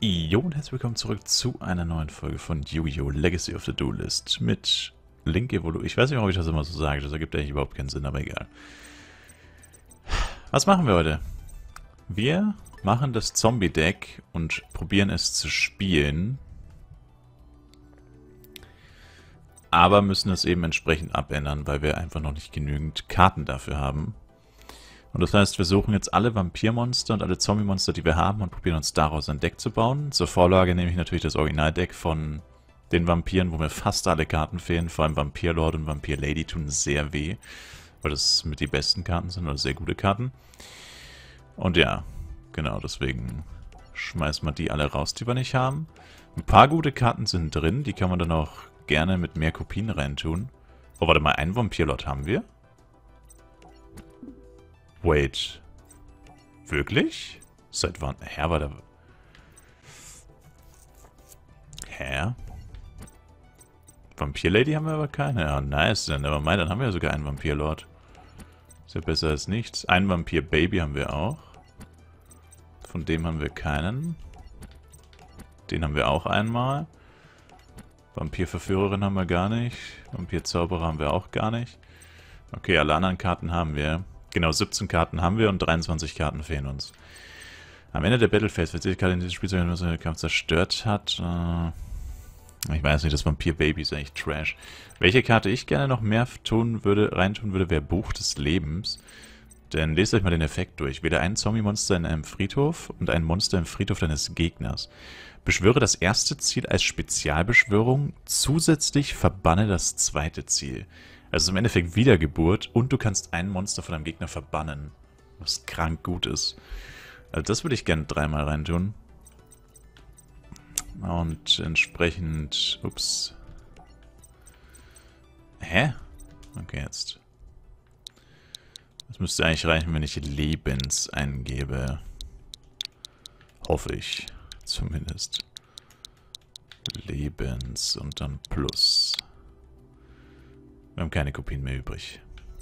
Jo und herzlich willkommen zurück zu einer neuen Folge von Yu-Gi-Oh! Legacy of the Duelist mit Link Evolution. Ich weiß nicht, warum ich das immer so sage, das ergibt eigentlich überhaupt keinen Sinn, aber egal. Was machen wir heute? Wir machen das Zombie-Deck und probieren es zu spielen, aber müssen es eben entsprechend abändern, weil wir einfach noch nicht genügend Karten dafür haben. Und das heißt, wir suchen jetzt alle Vampirmonster und alle Zombie-Monster, die wir haben, und probieren uns daraus ein Deck zu bauen. Zur Vorlage nehme ich natürlich das Originaldeck von den Vampiren, wo mir fast alle Karten fehlen. Vor allem Vampirlord und Vampir-Lady tun sehr weh, weil das mit die besten Karten sind oder sehr gute Karten. Und ja, genau, deswegen schmeißen wir die alle raus, die wir nicht haben. Ein paar gute Karten sind drin, die kann man dann auch gerne mit mehr Kopien reintun. Oh, warte mal, einen Vampirlord haben wir? Wait. Wirklich? Seit wann? Hä, war da... Hä? Vampir-Lady haben wir aber keine. Ja, nice. Dann nevermind, dann haben wir ja sogar einen Vampir-Lord. Ist ja besser als nichts. Einen Vampir-Baby haben wir auch. Von dem haben wir keinen. Den haben wir auch einmal. Vampir-Verführerin haben wir gar nicht. Vampir-Zauberer haben wir auch gar nicht. Okay, alle anderen Karten haben wir. Genau, 17 Karten haben wir und 23 Karten fehlen uns. Am Ende der Battle Phase wird die Karte in diesem Spielzeug, wenn man den Kampf zerstört hat. Ich weiß nicht, das Vampir-Baby ist eigentlich Trash. Welche Karte ich gerne noch mehr reintun würde, wäre Buch des Lebens. Denn lest euch mal den Effekt durch. Wähle ein Zombie-Monster in einem Friedhof und ein Monster im Friedhof deines Gegners. Beschwöre das erste Ziel als Spezialbeschwörung, zusätzlich verbanne das zweite Ziel. Also im Endeffekt Wiedergeburt und du kannst ein Monster von deinem Gegner verbannen, was krank gut ist. Also das würde ich gerne dreimal reintun. Und entsprechend... Ups. Hä? Okay, jetzt. Das müsste eigentlich reichen, wenn ich Lebens eingebe. Hoffe ich. Zumindest. Lebens und dann Plus. Wir haben keine Kopien mehr übrig.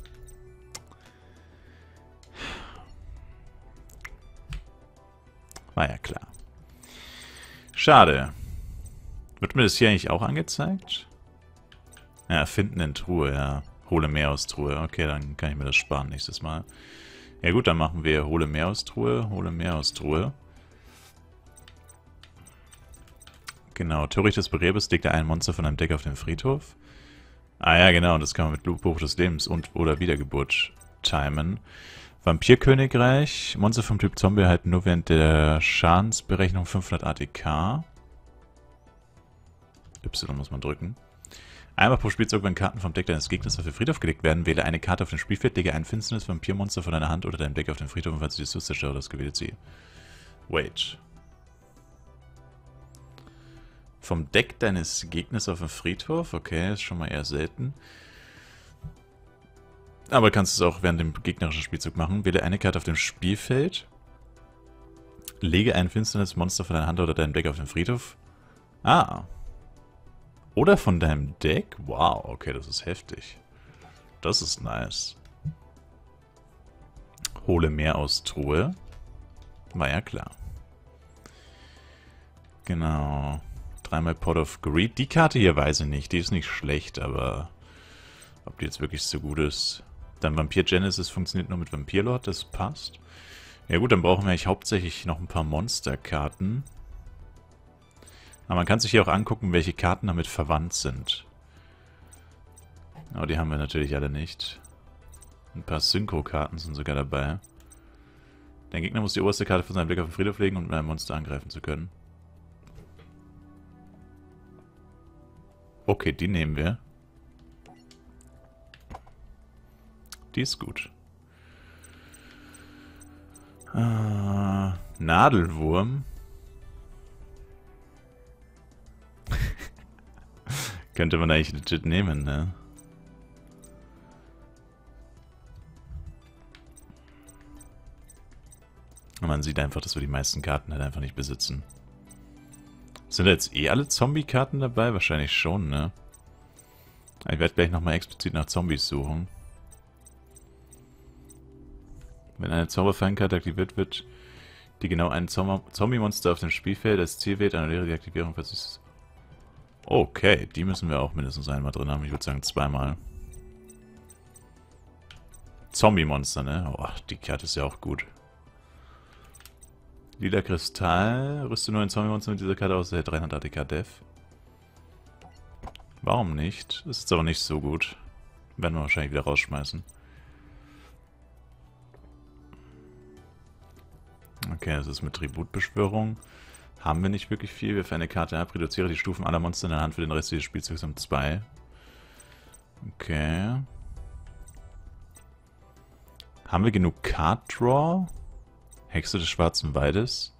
War ja klar. Schade. Wird mir das hier eigentlich auch angezeigt? Ja, finden in Truhe, ja. Hole mehr aus Truhe. Okay, dann kann ich mir das sparen nächstes Mal. Ja gut, dann machen wir hole mehr aus Truhe, hole mehr aus Truhe. Genau, Töricht des Berebes legt ein Monster von einem Deck auf den Friedhof. Ah ja, genau, das kann man mit Buch des Lebens und oder Wiedergeburt timen. Vampirkönigreich. Monster vom Typ Zombie erhalten nur während der Schadensberechnung 500 ATK. Y muss man drücken. Einmal pro Spielzug, wenn Karten vom Deck deines Gegners auf den Friedhof gelegt werden, wähle eine Karte auf dem Spielfeld, lege ein finsternes Vampirmonster von deiner Hand oder deinem Deck auf den Friedhof, falls du die Sus zerstört das gewählte Ziel. Wait. Vom Deck deines Gegners auf dem Friedhof? Okay, ist schon mal eher selten. Aber kannst es auch während dem gegnerischen Spielzug machen. Wähle eine Karte auf dem Spielfeld. Lege ein finsternes Monster von deiner Hand oder deinem Deck auf den Friedhof. Ah. Oder von deinem Deck? Wow, okay, das ist heftig. Das ist nice. Hole mehr aus Truhe. War ja klar. Genau. Dreimal Pot of Greed. Die Karte hier weiß ich nicht. Die ist nicht schlecht, aber ob die jetzt wirklich so gut ist. Dann Vampir Genesis funktioniert nur mit Vampirlord. Das passt. Ja gut, dann brauchen wir eigentlich hauptsächlich noch ein paar Monsterkarten. Aber man kann sich hier auch angucken, welche Karten damit verwandt sind. Aber die haben wir natürlich alle nicht. Ein paar Synchro-Karten sind sogar dabei. Der Gegner muss die oberste Karte von seinem Deck auf den Friedhof legen, um mit einem Monster angreifen zu können. Okay, die nehmen wir. Die ist gut. Nadelwurm. Könnte man eigentlich legit nehmen, ne? Und man sieht einfach, dass wir die meisten Karten halt einfach nicht besitzen. Sind da jetzt eh alle Zombie-Karten dabei? Wahrscheinlich schon, ne? Ich werde gleich nochmal explizit nach Zombies suchen. Wenn eine Zauberfallenkarte aktiviert wird, die genau ein Zombie-Monster auf dem Spielfeld als Ziel wählt, annulliere die Aktivierung, falls es... Okay, die müssen wir auch mindestens einmal drin haben. Ich würde sagen zweimal. Zombie-Monster, ne? Oh, die Karte ist ja auch gut. Lila Kristall. Rüste nur ein Zombie-Monster mit dieser Karte aus, der 300 ATK Def. Warum nicht? Das ist aber nicht so gut. Werden wir wahrscheinlich wieder rausschmeißen. Okay, das ist mit Tributbeschwörung. Haben wir nicht wirklich viel. Wir für eine Karte ab. Reduziere die Stufen aller Monster in der Hand für den Rest dieses Spielzugs um 2. Okay. Haben wir genug Card Draw? Hexe des Schwarzen Waldes.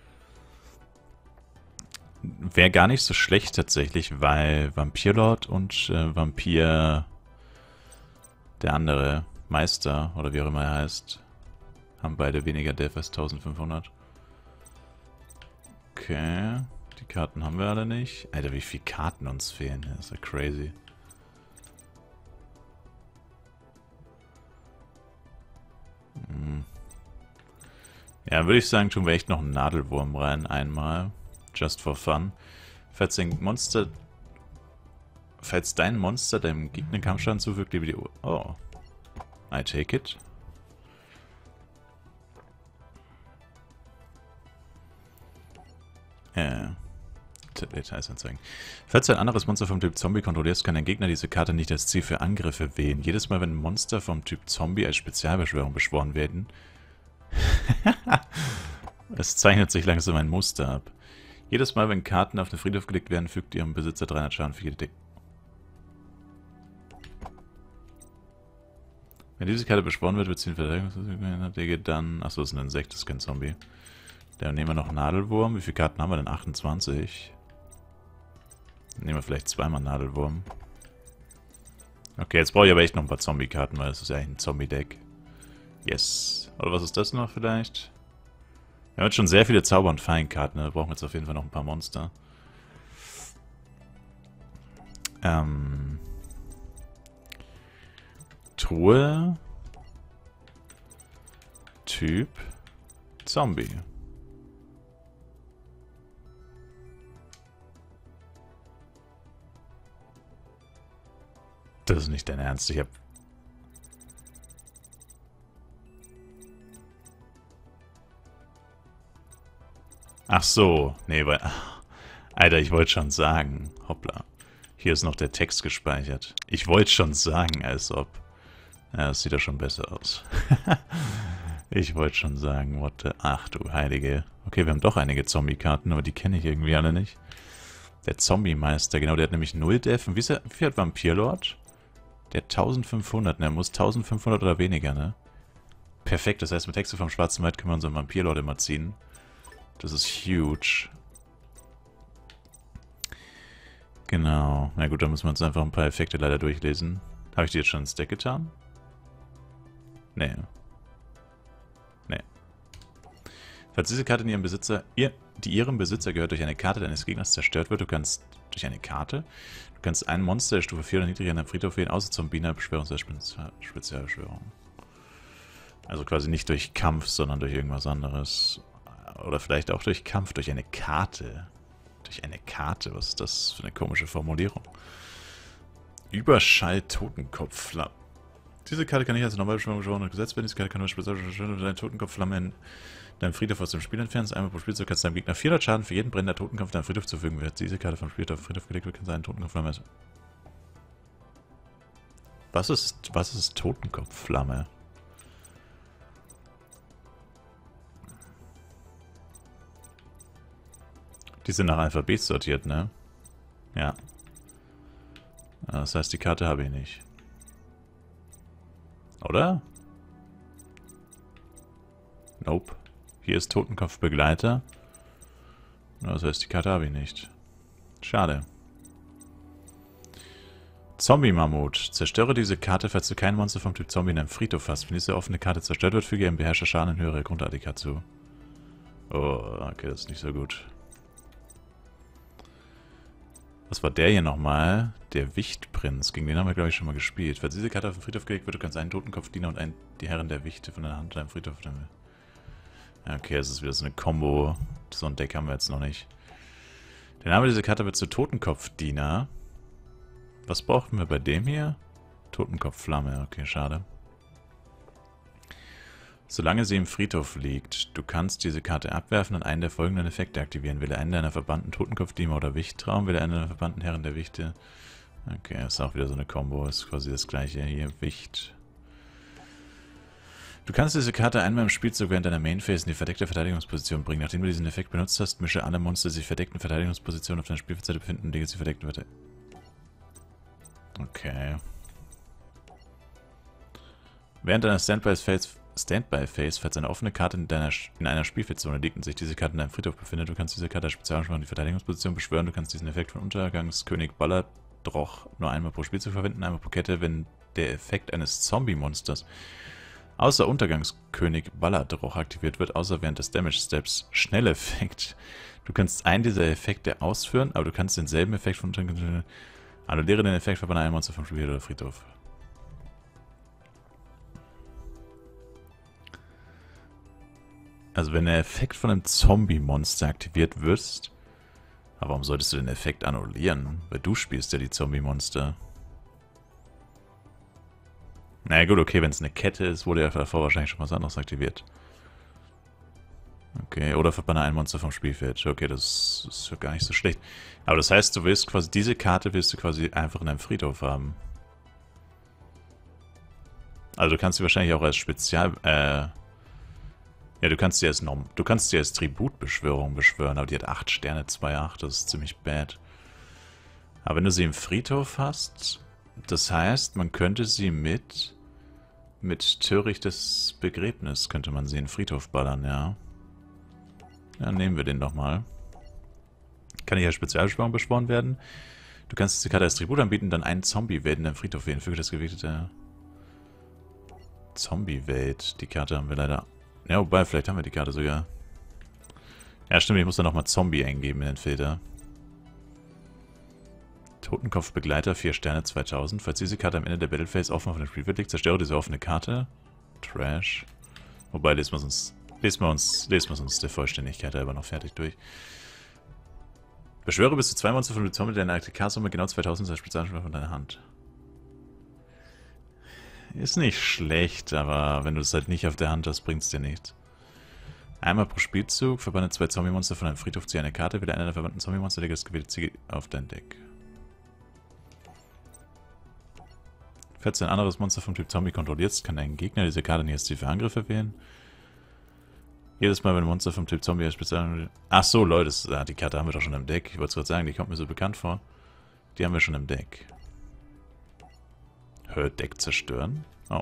Wäre gar nicht so schlecht tatsächlich, weil Vampirlord und Vampir... Der andere, Meister, oder wie auch immer er heißt, haben beide weniger Def als 1500. Okay, die Karten haben wir alle nicht. Alter, wie viele Karten uns fehlen. Das ist ja crazy. Ja, würde ich sagen, tun wir echt noch einen Nadelwurm rein, einmal. Just for fun. Falls dein Monster deinem Gegner Kampfschaden zufügt, lebe die Uhr. Oh. I take it. Details anzeigen. Falls du ein anderes Monster vom Typ Zombie kontrollierst, kann dein Gegner diese Karte nicht als Ziel für Angriffe wählen. Jedes Mal, wenn Monster vom Typ Zombie als Spezialbeschwörung beschworen werden, es zeichnet sich langsam ein Muster ab. Jedes Mal, wenn Karten auf den Friedhof gelegt werden, fügt ihrem Besitzer 300 Schaden für jede Deck. Wenn diese Karte beschworen wird, wird sie in Verteidigungsdecke dann... Achso, das ist ein Insekt, das ist kein Zombie. Dann nehmen wir noch Nadelwurm. Wie viele Karten haben wir denn? 28. Dann nehmen wir vielleicht zweimal Nadelwurm. Okay, jetzt brauche ich aber echt noch ein paar Zombie-Karten, weil das ist ja eigentlich ein Zombie-Deck. Yes. Oder was ist das noch vielleicht? Wir haben jetzt schon sehr viele Zauber- und Fallenkarten. Da brauchen wir jetzt auf jeden Fall noch ein paar Monster. Truhe. Typ. Zombie. Das ist nicht dein Ernst. Ich hab... Ach so. Nee, weil... Alter, ich wollte schon sagen. Hoppla. Hier ist noch der Text gespeichert. Ich wollte schon sagen, als ob... Ja, das sieht ja schon besser aus. Ich wollte schon sagen, what the... Ach du Heilige. Okay, wir haben doch einige Zombie-Karten, aber die kenne ich irgendwie alle nicht. Der Zombie-Meister, genau, der hat nämlich 0 Def. Und wie viel hat Vampirlord? Der hat 1500, ne? Er muss 1500 oder weniger, ne? Perfekt, das heißt, mit Hexe vom Schwarzen Wald können wir unseren Vampirlord immer ziehen. Das ist huge. Genau. Na gut, dann müssen wir uns einfach ein paar Effekte leider durchlesen. Habe ich die jetzt schon ins Deck getan? Nee. Nee. Falls diese Karte in ihrem Besitzer, die ihrem Besitzer gehört, durch eine Karte deines Gegners zerstört wird, du kannst ein Monster der Stufe 4 oder niedriger in deinem Friedhof wählen, außer Zombie, Beschwörung oder Spezialbeschwörung. Also quasi nicht durch Kampf, sondern durch irgendwas anderes. Oder vielleicht auch durch Kampf, durch eine Karte. Durch eine Karte, was ist das für eine komische Formulierung? Überschall Totenkopfflamme. Diese Karte kann nicht als normale Beschwörung gesetzt werden. Diese Karte kann nur speziell deine Totenkopfflamme in deinem Friedhof aus dem Spiel entfernen. Einmal pro Spielzug kannst du deinem Gegner 400 Schaden für jeden brennender Totenkopf deinem Friedhof zufügen. Wird diese Karte vom Spiel auf den Friedhof gelegt wird, kann seinen Totenkopfflamme... Was ist Totenkopfflamme? Die sind nach Alphabet sortiert, ne? Ja. Das heißt, die Karte habe ich nicht. Oder? Nope. Hier ist Totenkopfbegleiter. Das heißt, die Karte habe ich nicht. Schade. Zombie-Mammut. Zerstöre diese Karte, falls du kein Monster vom Typ Zombie in deinem Friedhof hast. Wenn diese offene Karte zerstört wird, füge ihrem Beherrscher Schaden in höhere Grund-ATK zu. Oh, okay, das ist nicht so gut. Was war der hier nochmal? Der Wichtprinz. Gegen den haben wir, glaube ich, schon mal gespielt. Falls diese Karte auf den Friedhof gelegt wird, du kannst einen Totenkopfdiener und die Herren der Wichte von deiner Hand deinem Friedhof nehmen. Okay, es ist wieder so eine Combo. So ein Deck haben wir jetzt noch nicht. Der Name dieser Karte wird zu Totenkopfdiener. Was brauchten wir bei dem hier? Totenkopfflamme, okay, schade. Solange sie im Friedhof liegt, du kannst diese Karte abwerfen und einen der folgenden Effekte aktivieren. Wähle einen deiner verbannten Totenkopfdiener oder Wichttraum, wähle einen deiner verbannten Herren der Wichte. Okay, ist auch wieder so eine Combo, ist quasi das gleiche hier, Wicht. Du kannst diese Karte einmal im Spielzug während deiner Mainphase in die verdeckte Verteidigungsposition bringen. Nachdem du diesen Effekt benutzt hast, mische alle Monster, die sich verdeckten Verteidigungspositionen auf deiner Spielfeldseite befinden und lege sie verdeckten Okay. Während deiner Standby-Phase, falls eine offene Karte in einer Spielfeldzone liegt und sich diese Karte in deinem Friedhof befindet, du kannst diese Karte als Spezialangriff in die Verteidigungsposition beschwören. Du kannst diesen Effekt von Untergangskönig Balladroch nur einmal pro Spielzug verwenden, einmal pro Kette, wenn der Effekt eines Zombie-Monsters außer Untergangskönig Balladroch aktiviert wird, außer während des Damage Steps Schnelleffekt. Du kannst einen dieser Effekte ausführen, aber du kannst denselben Effekt von Untergangskönig... Annulliere den Effekt, verbanne ein Monster vom Spielfeld oder Friedhof. Also wenn der Effekt von einem Zombie-Monster aktiviert wird, aber warum solltest du den Effekt annullieren? Weil du spielst ja die Zombie-Monster. Naja gut, okay, wenn es eine Kette ist, wurde ja davor wahrscheinlich schon was anderes aktiviert. Okay, oder verbanne ein Monster vom Spielfeld. Okay, das ist ja gar nicht so schlecht. Aber das heißt, du willst quasi, diese Karte willst du quasi einfach in deinem Friedhof haben. Also du kannst sie wahrscheinlich auch als Spezial... Ja, du kannst sie als Tributbeschwörung beschwören, aber die hat 8 Sterne, 2,8, das ist ziemlich bad. Aber wenn du sie im Friedhof hast, das heißt, man könnte sie mit törichtes Begräbnis, könnte man sie in den Friedhof ballern, ja. Ja, nehmen wir den doch mal. Kann ich als Spezialbeschwörung beschworen werden. Du kannst diese Karte als Tribut anbieten, dann einen Zombie-Welt in deinem Friedhof wählen. Füge das gewichtete Zombie-Welt. Die Karte haben wir leider... Ja, wobei, vielleicht haben wir die Karte sogar. Ja, stimmt, ich muss da nochmal Zombie eingeben in den Filter. Totenkopfbegleiter, 4 Sterne, 2000. Falls diese Karte am Ende der Battlephase offen auf dem Spielfeld liegt, zerstöre diese offene Karte. Trash. Wobei, lesen wir uns der Vollständigkeit halber noch fertig durch. Beschwöre bis zu 2 Monster von dem Zombie deiner ATK-Summe genau 2000 als Spezialangriff von deiner Hand. Ist nicht schlecht, aber wenn du es halt nicht auf der Hand hast, bringt es dir nichts. Einmal pro Spielzug, verbanne 2 Zombie-Monster von einem Friedhof, ziehe eine Karte, wähle einer der verbannten Zombie-Monster, lege das gewählte Ziel auf dein Deck. Falls du ein anderes Monster vom Typ Zombie kontrollierst, kann dein Gegner diese Karte nicht als Ziel für Angriffe wählen. Jedes Mal, wenn ein Monster vom Typ Zombie als Spezialangriff... Ach so, Leute, die Karte haben wir doch schon im Deck. Ich wollte es gerade sagen, die kommt mir so bekannt vor. Die haben wir schon im Deck. Deck zerstören? Oh.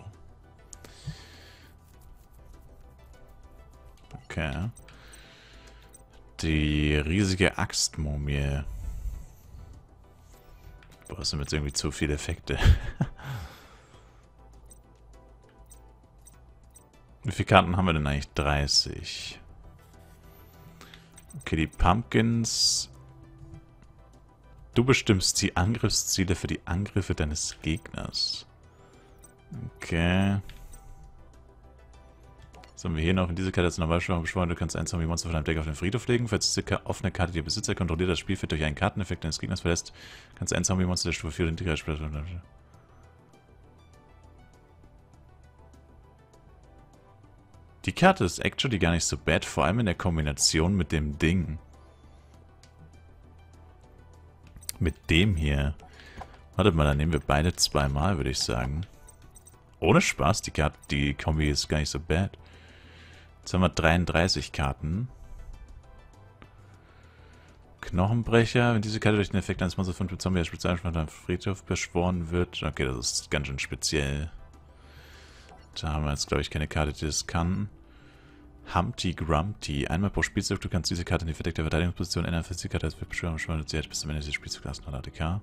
Okay. Die riesige Axtmumie. Boah, das sind jetzt irgendwie zu viele Effekte. Wie viele Karten haben wir denn eigentlich? 30. Okay, die Pumpkins. Du bestimmst die Angriffsziele für die Angriffe deines Gegners. Okay. Was haben wir hier noch? In dieser Karte als Normalbeschwörung beschworen, du kannst ein Zombie-Monster von deinem Deck auf den Friedhof legen. Falls diese offene Karte die Besitzer kontrolliert, das Spielfeld durch einen Karteneffekt deines Gegners verlässt, kannst du ein Zombie-Monster der Stufe 4 integriert spielen. Die Karte ist actually gar nicht so bad, vor allem in der Kombination mit dem Ding. Mit dem hier. Warte mal, dann nehmen wir beide zweimal, würde ich sagen. Ohne Spaß, die Kombi ist gar nicht so bad. Jetzt haben wir 33 Karten. Knochenbrecher, wenn diese Karte durch den Effekt eines Monsters von Typ Zombie als Spezialangriff am Friedhof beschworen wird. Okay, das ist ganz schön speziell. Da haben wir jetzt, glaube ich, keine Karte, die das kann. Humpty Grumpty. Einmal pro Spielzug, du kannst diese Karte in die verdeckte Verteidigungsposition ändern. Falls die Karte als Beschwörung schwört, sie hat bis zum Ende des Spielzugs lassen oder ATK.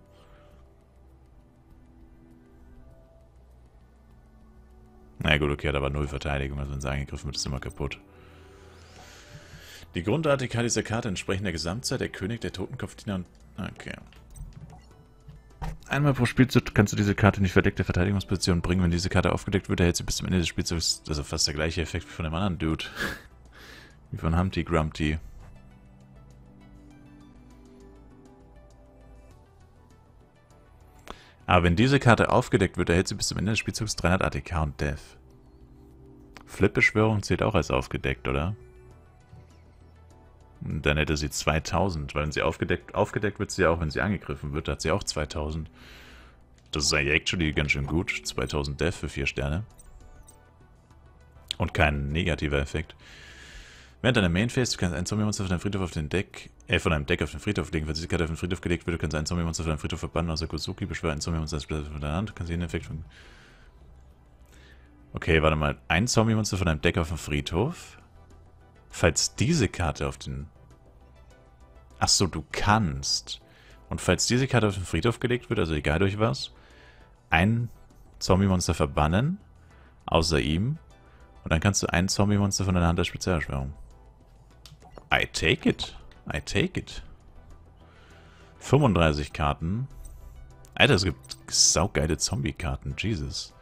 Na gut, okay, hat aber 0 Verteidigung, also wenn sie angegriffen wird, ist immer kaputt. Die Grund-ATK dieser Karte entsprechen der Gesamtzeit der König, der Totenkopfdiener und... Okay. Einmal pro Spielzug kannst du diese Karte in die verdeckte Verteidigungsposition bringen. Wenn diese Karte aufgedeckt wird, erhält sie bis zum Ende des Spielzugs, also fast der gleiche Effekt wie von dem anderen Dude. Wie von Humpty Grumpty. Aber wenn diese Karte aufgedeckt wird, erhält sie bis zum Ende des Spielzugs 300 ATK und Death. Flip-Beschwörung zählt auch als aufgedeckt, oder? Und dann hätte sie 2000, weil wenn sie aufgedeckt wird sie ja auch, wenn sie angegriffen wird, hat sie auch 2000. Das ist eigentlich actually ganz schön gut. 2000 Death für 4 Sterne. Und kein negativer Effekt. Während deiner Main Phase, du kannst ein Zombie-Monster von deinem Friedhof auf den Deck, von einem Deck auf den Friedhof legen. Falls diese Karte auf den Friedhof gelegt wird, du kannst ein Zombie-Monster von deinem Friedhof verbannen, außer Kozuki, beschwören ein Zombie-Monster von deiner Hand, du kannst jeden Effekt von... Okay, warte mal. Ein Zombie-Monster von deinem Deck auf den Friedhof. Falls diese Karte auf den... Achso, du kannst. Und falls diese Karte auf den Friedhof gelegt wird, also egal durch was, ein Zombie-Monster verbannen, außer ihm, und dann kannst du ein Zombie-Monster von deiner Hand als Spezialbeschwörung. I take it. I take it. 35 Karten. Alter, es gibt saugeile Zombie-Karten. Jesus.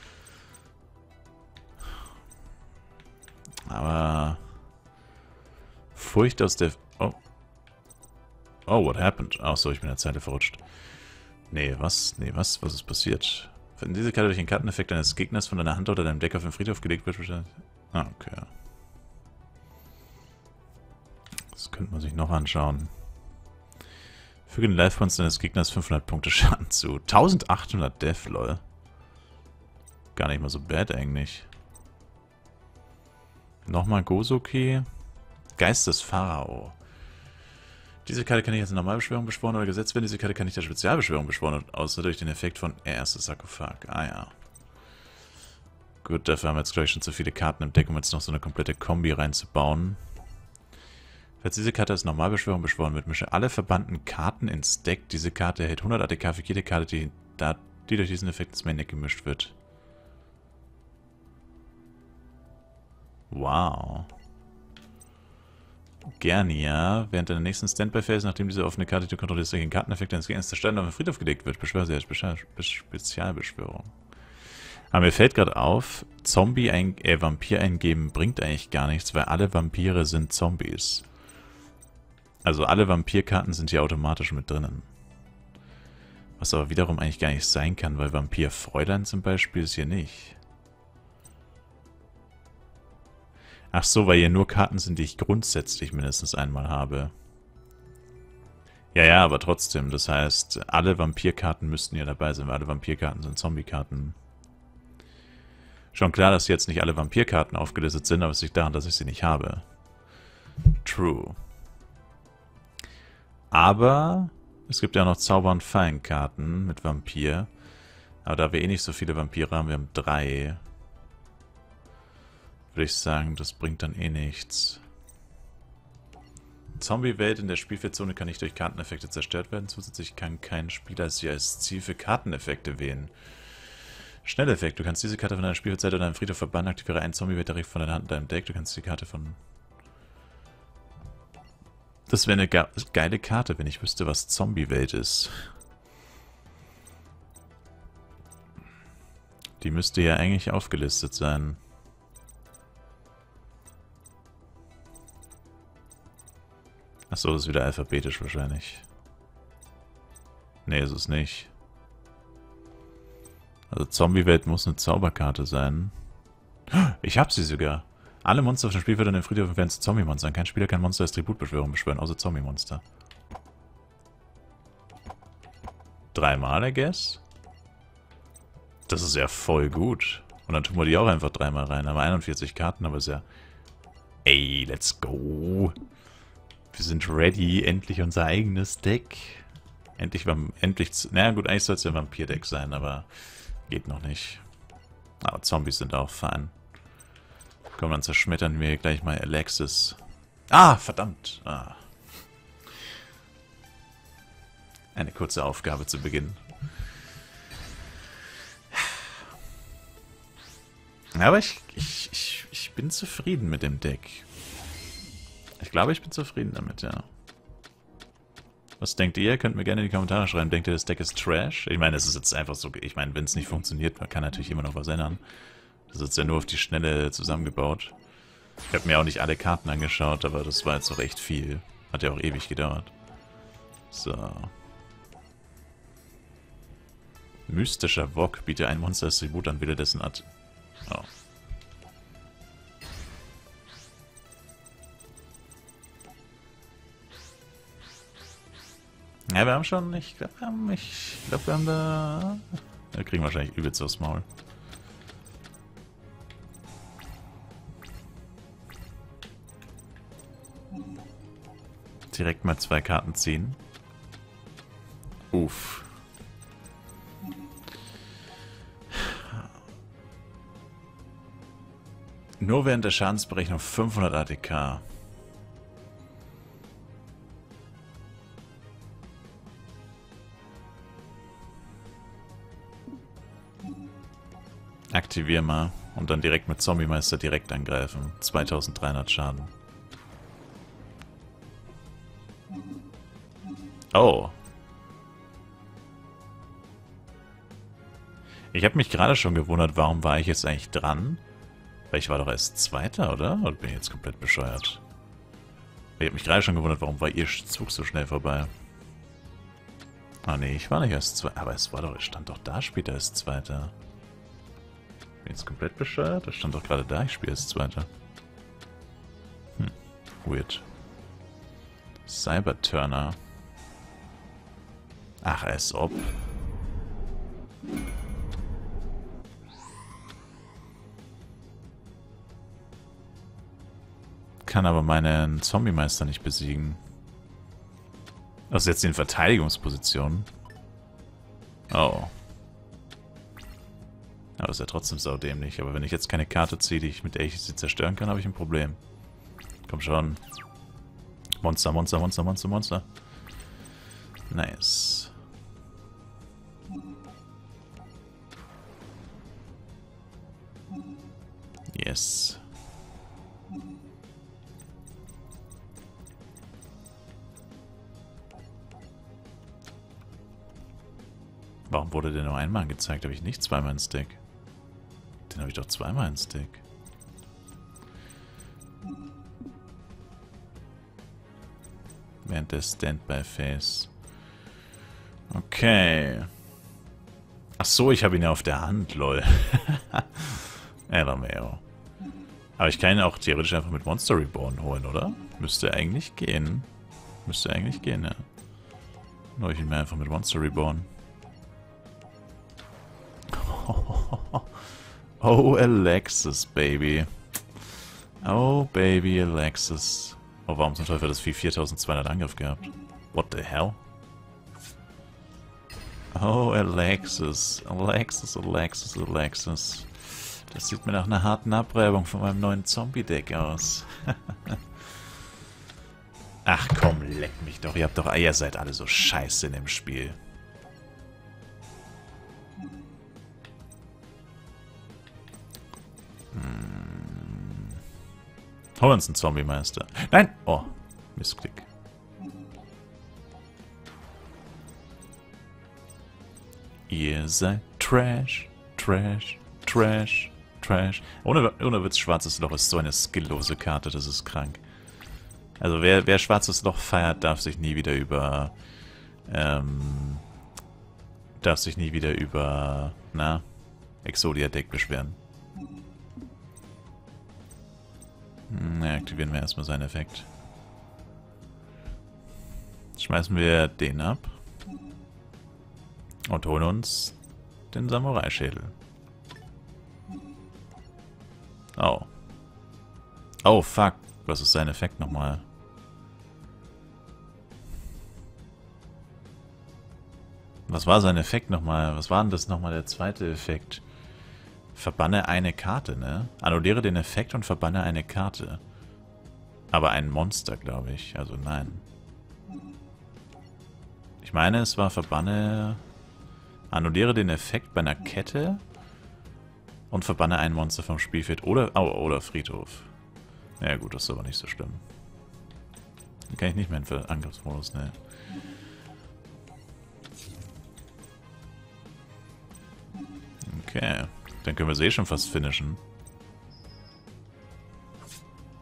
Aber... Furcht aus der... Oh. Oh, what happened? Achso, ich bin in der Zeile verrutscht. Nee, was? Nee, was ist passiert? Wenn diese Karte durch den Karteneffekt eines Gegners von deiner Hand oder deinem Deck auf den Friedhof gelegt wird, ah, okay. Das könnte man sich noch anschauen. Füge den Life-Points deines Gegners 500 Punkte Schaden zu. 1800 Death, lol. Gar nicht mal so bad eigentlich. Nochmal Gozuki. Geist des Pharao. Diese Karte kann ich als Normalbeschwörung beschworen oder gesetzt werden. Diese Karte kann ich als Spezialbeschwörung beschworen, außer durch den Effekt von erstes Sarkophag. Ah ja. Gut, dafür haben wir jetzt gleich schon zu viele Karten im Deck, um jetzt noch so eine komplette Kombi reinzubauen. Falls diese Karte als Normalbeschwörung beschworen wird, mische alle verbannten Karten ins Deck. Diese Karte erhält 100 ATK für jede Karte, die durch diesen Effekt ins Main Deck gemischt wird. Wow. Gernia, während deiner nächsten Standby-Phase, nachdem diese offene Karte, die du kontrollierst, durch den Karteneffekt deines Gegners zerstört auf den Friedhof gelegt wird, beschwöre sie als Spezialbeschwörung. Aber mir fällt gerade auf, Vampir eingeben bringt eigentlich gar nichts, weil alle Vampire sind Zombies. Also alle Vampirkarten sind hier automatisch mit drinnen. Was aber wiederum eigentlich gar nicht sein kann, weil Vampir-Fräulein zum Beispiel ist hier nicht. Ach so, weil hier nur Karten sind, die ich grundsätzlich mindestens einmal habe. Ja, aber trotzdem. Das heißt, alle Vampirkarten müssten hier dabei sein, weil alle Vampirkarten sind Zombie-Karten. Schon klar, dass jetzt nicht alle Vampirkarten aufgelistet sind, aber es liegt daran, dass ich sie nicht habe. True. Aber es gibt ja noch Zauber- und Fallenkarten mit Vampir. Aber da wir eh nicht so viele Vampire haben, wir haben 3... würde ich sagen, das bringt dann eh nichts. Zombie-Welt in der Spielfeldzone kann nicht durch Karteneffekte zerstört werden. Zusätzlich kann kein Spieler sie als Ziel für Karteneffekte wählen. Schnelleffekt. Du kannst diese Karte von deiner Spielfeldzeit oder deinem Friedhof verbannen. Aktiviere einen Zombie-Welt direkt von deiner Hand in deinem Deck. Du kannst die Karte von... Das wäre eine geile Karte, wenn ich wüsste, was Zombie-Welt ist. Die müsste ja eigentlich aufgelistet sein. Achso, das ist wieder alphabetisch wahrscheinlich. Nee, ist es nicht. Also Zombie-Welt muss eine Zauberkarte sein. Ich hab sie sogar. Alle Monster auf dem Spielfeld und im Friedhof werden zu Zombie-Monstern. Kein Spieler kann Monster als Tributbeschwörung beschwören, außer Zombie-Monster. 3-mal, I guess? Das ist ja voll gut. Und dann tun wir die auch einfach 3-mal rein. Haben wir 41 Karten, aber ist ja... Ey, let's go! Wir sind ready, endlich unser eigenes Deck. Naja gut, eigentlich soll es ja ein Vampir-Deck sein, aber geht noch nicht. Aber Zombies sind auch fein. Komm, dann zerschmettern wir gleich mal Alexis. Ah, verdammt. Ah. Eine kurze Aufgabe zu Beginn. Aber ich bin zufrieden mit dem Deck. Ich glaube, ich bin zufrieden damit, ja. Was denkt ihr? Könnt mir gerne in die Kommentare schreiben. Denkt ihr, das Deck ist Trash? Ich meine, es ist jetzt einfach so... Ich meine, wenn es nicht funktioniert, man kann natürlich immer noch was ändern. Das ist jetzt ja nur auf die Schnelle zusammengebaut. Ich habe mir auch nicht alle Karten angeschaut, aber das war jetzt auch echt viel. Hat ja auch ewig gedauert. So. Mystischer Wok. Biete ein Monster als Tribut an, wähle dessen Art. Oh. Ja, wir haben schon, ich glaube, wir haben da... Wir kriegen wahrscheinlich übelst aufs Maul. Direkt mal 2 Karten ziehen. Uff. Nur während der Schadensberechnung 500 ATK. Aktivier mal und dann direkt mit Zombie-Meister direkt angreifen. 2300 Schaden. Oh. Ich habe mich gerade schon gewundert, warum war ich jetzt eigentlich dran? Weil ich war doch erst Zweiter, oder? Oder bin ich jetzt komplett bescheuert? Ich habe mich gerade schon gewundert, warum war ihr Zug so schnell vorbei? Ah nee, ich war nicht erst Zweiter. Aber es stand doch da später als Zweiter. Bin ich jetzt komplett bescheuert? Das stand doch gerade da, ich spiele als Zweiter. Weird. Cyberturner. Ach, als ob. Kann aber meinen Zombie-Meister nicht besiegen. Also jetzt in Verteidigungsposition. Oh. Aber ist ja trotzdem saudämlich. Aber wenn ich jetzt keine Karte ziehe, mit der ich sie zerstören kann, habe ich ein Problem. Komm schon. Monster, Monster, Monster, Monster, Monster. Nice. Yes. Warum wurde der nur einmal angezeigt? Habe ich nicht zweimal einen Stick? Den habe ich doch zweimal einen Stick. Während der Standby-Phase. Okay. Ach so, ich habe ihn ja auf der Hand, lol. LMAO. Aber ich kann ihn auch theoretisch einfach mit Monster Reborn holen, oder? Müsste eigentlich gehen. Müsste eigentlich gehen, ja. Nur ich ihn mir einfach mit Monster Reborn. Oh, Alexis, Baby. Oh, Baby Alexis. Oh, warum zum Teufel hat das Vieh 4200 Angriff gehabt? What the hell? Oh, Alexis. Alexis, Alexis, Alexis. Das sieht mir nach einer harten Abreibung von meinem neuen Zombie-Deck aus. Ach komm, leck mich doch. Ihr seid alle so scheiße in dem Spiel. Holen wir uns einen Zombie-Meister. Nein! Oh, Missklick. Ihr seid Trash, Trash, Trash, Trash. Ohne Witz, Schwarzes Loch ist so eine skilllose Karte, das ist krank. Also wer Schwarzes Loch feiert, darf sich nie wieder über... Exodia-Deck beschweren. Na, aktivieren wir erstmal seinen Effekt. Schmeißen wir den ab. Und holen uns den Samurai-Schädel. Oh. Oh, fuck. Was ist sein Effekt nochmal? Was war sein Effekt nochmal? Was war denn das nochmal, der zweite Effekt? Verbanne eine Karte, ne? Annulliere den Effekt und verbanne eine Karte. Aber ein Monster, glaube ich. Also nein. Ich meine, es war verbanne... Annulliere den Effekt bei einer Kette und verbanne ein Monster vom Spielfeld oder Friedhof. Ja gut, das ist aber nicht so schlimm. Dann kann ich nicht mehr in den Angriffsmodus, ne? Okay. Dann können wir sie eh schon fast finishen.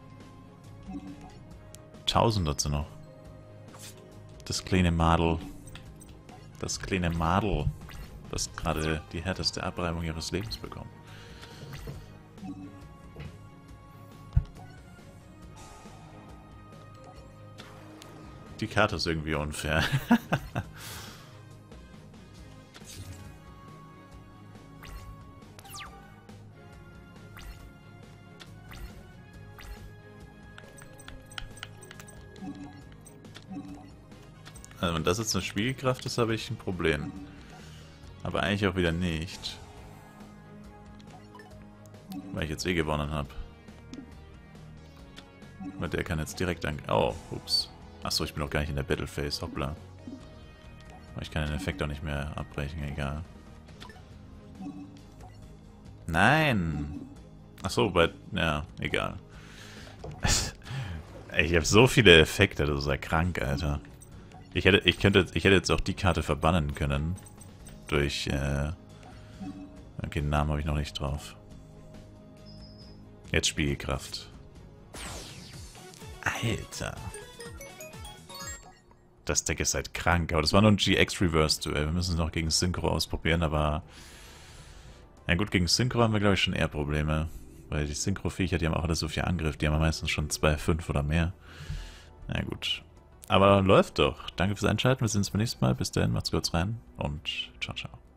1000 dazu noch. Das kleine Madel. Das kleine Madel, das gerade die härteste Abreibung ihres Lebens bekommt. Die Karte ist irgendwie unfair. Also wenn das jetzt eine Spielkraft ist, habe ich ein Problem. Aber eigentlich auch wieder nicht. Weil ich jetzt eh gewonnen habe. Weil der kann jetzt direkt an... Oh, ups. Achso, ich bin noch gar nicht in der Battle Phase, hoppla. Aber ich kann den Effekt auch nicht mehr abbrechen, egal. Nein! Achso, bei... Ja, egal. Ich habe so viele Effekte, das ist ja krank, Alter. Ich hätte jetzt auch die Karte verbannen können. Durch, okay, den Namen habe ich noch nicht drauf. Jetzt Spielkraft. Alter. Das Deck ist halt krank, aber das war nur ein GX-Reverse-Duell. Wir müssen es noch gegen Synchro ausprobieren, aber... Ja gut, gegen Synchro haben wir, glaube ich, schon eher Probleme. Weil die Synchro-Viecher, die haben auch alle so viel Angriff. Die haben meistens schon 2,5 oder mehr. Na gut. Aber läuft doch. Danke fürs Einschalten. Wir sehen uns beim nächsten Mal. Bis dahin, macht's kurz rein und ciao, ciao.